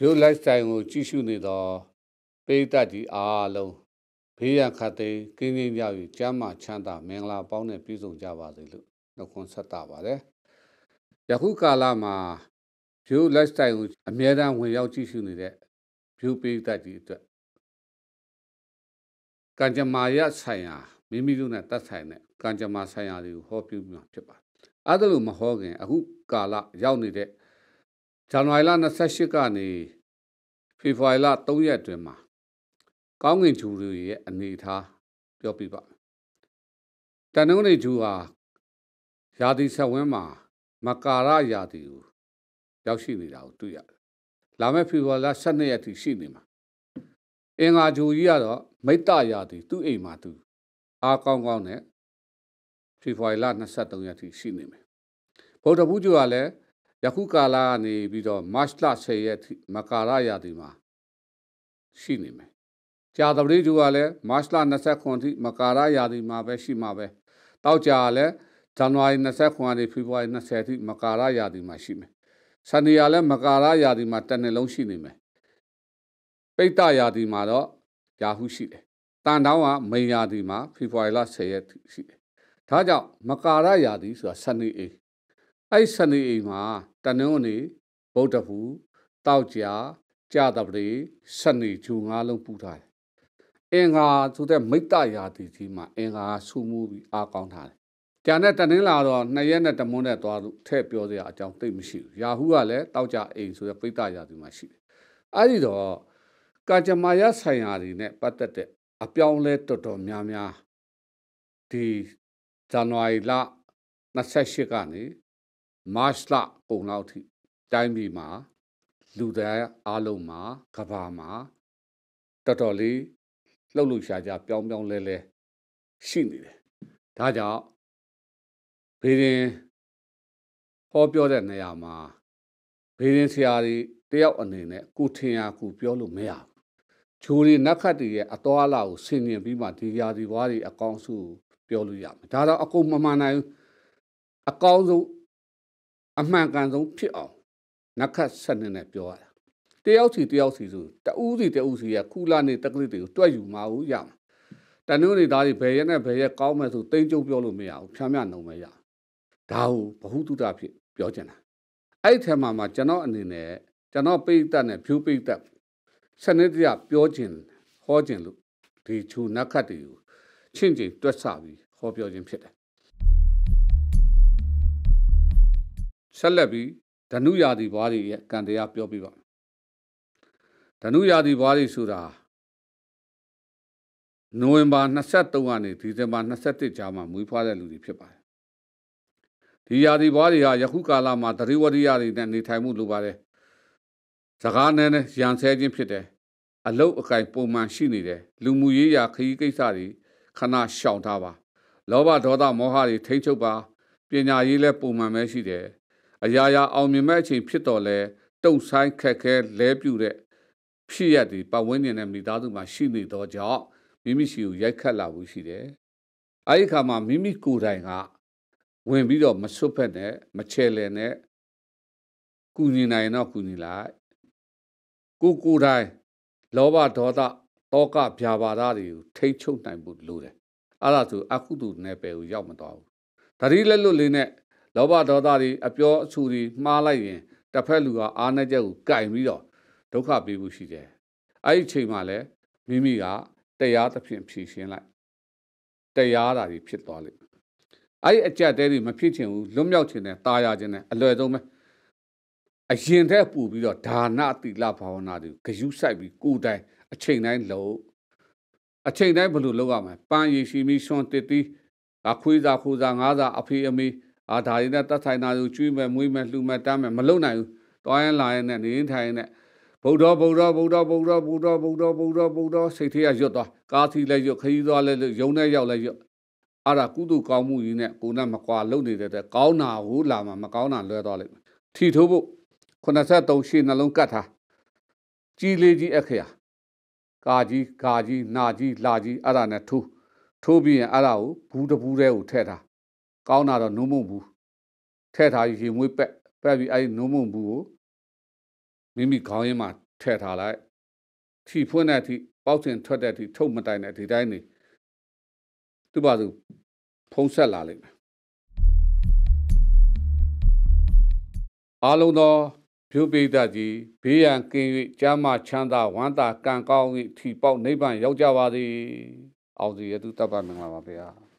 Pure lifestyleကိုကြည့်ရှုနေတော့ပိဋကကြီးအားလုံးဘေးရန်ခတ်သိမ်းကင်းကင်းကြပြီးကျမ်းမာချမ်းသာမင်္ဂလာပေါင်းနဲ့ပြည့်စုံကြပါစေလို့နှုတ်ခွန်းဆက်တာပါတယ်။ယခုကာလမှာ Pure lifestyle ကိုအမြဲတမ်းဝင်ရောက်ကြည့်ရှုနေတဲ့ Pure ပိဋကကြီးအတွက်ကံကြမ္မာရဆိုင်ရာမိမိတို့နဲ့သက်ဆိုင်တဲ့ကံကြမ္မာဆိုင်ရာတွေကိုဟောပြမှာဖြစ်ပါတယ်။အဲ့ဒါလို့မဟောခင်အခုကာလရောက်နေတဲ့ဇန်နဝါရီလ28ကနေဖေဖော်ဝါရီလ3ရက်အတွင်းမှာကောင်းကင်ဂျူတွေရဲ့အနေအထားပြောပြပါတန်နှုန်းတွေဂျူဟာရာသီဆက်ဝန်းမှာမကာရရာသီကိုရောက်ရှိနေတာကိုတွေ့ရတယ်။လာမယ့်ဖေဖော်ဝါရီလ12ရက်ထိရှိနေမှာအင်္ဂါဂျူကြီးကတော့မိတ္တရာသီသူ့အိမ်မှာသူအားကောင်းကောင်းနဲ့ဖေဖော်ဝါရီလ23ရက်ထိရှိနေမယ်။ဗုဒ္ဓဘုရားကလည်းယခုကာလကနေပြီးတော့မတ်လ10ရက်ထိမကာရရာသီမှာရှိနေမယ်။ကြာသပတေးဂျူကလည်းမတ်လ29ထိမကာရရာသီမှာပဲရှိမှာပဲ။တောက်ကြာလည်းဇန်နဝါရီ29ကနေဖေဖော်ဝါရီ20ထိမကာရရာသီမှာရှိမယ်။စနေရလည်းမကာရရာသီမှာတစ်နှစ်လုံးရှိနေမယ်။ပိဋကရာသီမှာတော့ရာဟုရှိတယ်။တန်တောင်းကမိန်ရာသီမှာဖေဖော်ဝါရီလ10ရက်ထိရှိတယ်။ဒါကြောင့်မကာရရာသီဆိုတာစနေအိမ်အဲ့စနေအိမ်မှာတနင်္ဂနွေဗုဒ္ဓဘုတောက်ကြာသပတေးစနေဂျူ၅လုံးပူထားတယ်အင်္ဂါဆိုတဲ့မိတ္တရာသီကြီးမှာအင်္ဂါဆူမှုပြီးအားကောင်းထားတယ်ကျန်တဲ့တနင်္လာတော့2ရက်နဲ့တမွန်းနဲ့သွားလို့ထည့်ပြောစရာအကြောင်းသိမရှိဘူးရာဟုကလည်းတောက်ကြအိမ်ဆိုတဲ့ပိတ္တရာသီမှာရှိတယ်အဲ့ဒီတော့ကာကြမာယဆိုင်ရာတွေနဲ့ပတ်သက်တဲ့အပြောင်းလဲတော်တော်များများဒီဇန်နဝါရီလ28ကနေမတ်လကုန်လောက်ထိတိုင်းပြည်မှာလူသားအားလုံးမှာကဘာမှာတော်တော်လေးလှုပ်လှုပ်ရှားရှားပြောင်းလဲရှိနေတယ်ဒါကြောင့်ဘေးရင်ဟောပြောတဲ့နေရာမှာဘေးရင်ဆရာတွေတယောက်အနေနဲ့ကိုထင်ရကိုပြောလို့မရဘူးဂျိုးတွေနက်ခတ်တွေရဲ့အတော်အလာကိုဆင်ញင်ပြီးမှဒီရာဒီဘွားတွေအကောင်းစုပြောလို့ရမယ်ဒါတော့အကုန်မမှန်နိုင်ဘူးအကောင်းဆုံးအမှန်ကန်ဆုံးဖြစ်အောင်နက်ခတ်ဆက်နေပြောရတာတယောက်စီဆိုတဦးစီရဲ့ခုလာနေတက္ကသိုလ်တွေကိုတွက်ယူမှာဦးရမှာတနည်းနေသားတွေဘယ်ရက်နဲ့ဘယ်ရက်ကောင်းမယ်ဆိုတိမ့်ကျုပ်ပြောလို့မရဘူးဖြမ်းမြနှုံမရဒါကိုဘဟုတုတဖြစ်ပြောချင်တာအဲ့ဒီထဲမှာကျွန်တော်အနေနဲ့ကျွန်တော်ပိဋကတ်နဲ့ဖြူပိဋကတ်စနစ်တကျပြောခြင်းဟောခြင်းလို့ဒီချူနက်ခတ်တွေကိုချင့်ချိန်တွက်ဆပြီးဟောပြောခြင်းဖြစ်တယ်ဆက်လက်ပြီးဓနုရာသီဘွားတွေရဲ့ကံတရားပြောပြပါဓနုရာသီဘွားတွေဆိုတာနိုဝင်ဘာ23ကနေဒီဇင်ဘာ21ကြားမှာမွေးဖွားတဲ့လူတွေဖြစ်ပါတယ်ဒီရာသီဘွားတွေဟာယခုကာလမှာသတိဝရိယတွေနဲ့နေထိုင်မှုလိုပါတယ်စကားနဲ့ရန်ဆဲခြင်းဖြစ်တယ်အလုတ်အကင်ပုံမှန်ရှိနေတယ်လူမှုရေးရာခရီးကိစ္စတွေခဏရှောင်ထားပါလောဘဒေါသမောဟတွေထိန်းချုပ်ပါပညာရေးလည်းပုံမှန်ပဲရှိတယ်အရာရာအောင်မြင်မဲ့အချိန်ဖြစ်တော်လဲတုံဆိုင်ခက်ခဲလဲပြူတဲ့ဖြစ်ရတဲ့ပတ်ဝန်းကျင်နဲ့မိသားစုမှာရှိနေတော့ကြောင့်မိမိရှိကိုရိုက်ခတ်လာဖို့ရှိတယ်အဲဒီခါမှာမိမိကိုယ်တိုင်ကဝင်ပြီးတော့မဆွတ်ဖက်နဲ့မချဲလဲနဲ့ကုညီနိုင်တော့ကုညီလိုက်ကိုယ်တိုင်လောဘဒေါသတောကဗျာပါဒတွေကိုထိတ်ချုပ်နိုင်ဖို့လိုတယ်အဲ့ဒါဆိုအကုသိုလ်နယ်ပယ်ကိုရောက်မသွားဘူးတတိလက်လွတ်လေးနဲ့လောဘဒေါသတွေအပြောအဆူတွေမှားလိုက်ရင်တစ်ဖက်လူကအားနဲ့ချက်ကိုကင်ပြီးတော့ဒုက္ခပေးဖို့ရှိတယ်အဲ့ဒီချိန်မှာလည်းမိမိကတရားသဖြင့်ဖြည့်ရှင်းလိုက်တရားဓာတ်ကြီးဖြစ်သွားလိမ့်အဲ့ဒီအကြက်တဲတွေမဖြစ်ချင်ဘူးလွတ်မြောက်ချင်တယ်တာယာချင်တယ်အလွယ်ဆုံးပဲအရင်တည်းပူပြီးတော့ဒါနတိလဘာဝနာတွေဂယုစိုက်ပြီးကိုယ်တိုင်အချိန်တိုင်းလုပ်အချိန်တိုင်းဘယ်လိုလုပ်ရမလဲပန်းရည်ရှိမီဆွန်တစ်တီးခွေးစားခိုးစားငါးစားအဖေအမေဒါရင်းနဲ့တတ်ထိုင်တာကိုကျွေးမယ်မွေးမယ်လှူမယ်တမ်းမယ်မလုပ်နိုင်ဘူးတွားရင်လာရင်နဲ့နေထိုင်ရင်နဲ့ဗုဒ္ဓစိတ်ထဲကရွတ်သွားကားသီးလည်းရွတ်ခရီးသွားလည်းရုံနဲ့ရောက်လည်းရွတ်အဲ့ဒါကုသိုလ်ကောင်းမှုကြီးနဲ့ကိုယ်နဲ့မကွာလုပ်နေတဲ့ကောင်းတာကိုလာမှမကောင်းတာလွဲသွားလိမ့်မယ်ထီထိုးဖို့83ရှေ့နှလုံးကတ်ထားကြီးလေးကြီးအခရာကာကြီးနာကြီးလာကြီးအဲ့ဒါနဲ့ထိုးပြီးရင်အဲ့ဒါကိုဘူးတဘူးတဲ့ကိုထည့်ထားကောင်းတာတော့နုံမုံဘူးထည့်ထားရေမွေးပက်ပြီးအဲ့ဒီနုံမုံဘူးကိုမိမိခေါင်းရင်းမှာထည့်ထားလိုက်ထီဖွင့်တဲ့အထိပေါက်စင်ထွက်တဲ့အထိထုတ်မတိုင်တဲ့ဒီတိုင်းနေသူ့ဘာသူဖုံးဆက်လာလိမ့်မယ်အားလုံးသောဖြိုးပိဋကကြီးဘေးရန်ကင်း၍ကျမ်းမာချမ်းသာဝမ်းသာကံကောင်း၏ထီပေါက်နိဗ္ဗာန်ရောက်ကြပါသည်အောင်စီရသူတပ်ပါမင်္ဂလာပါဗျာ